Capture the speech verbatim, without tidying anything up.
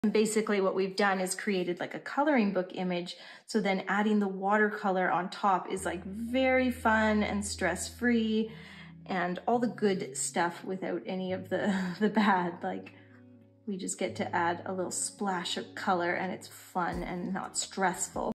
And basically what we've done is created like a coloring book image. So then adding the watercolor on top is like very fun and stress-free and all the good stuff without any of the, the bad. Like we just get to add a little splash of color and it's fun and not stressful.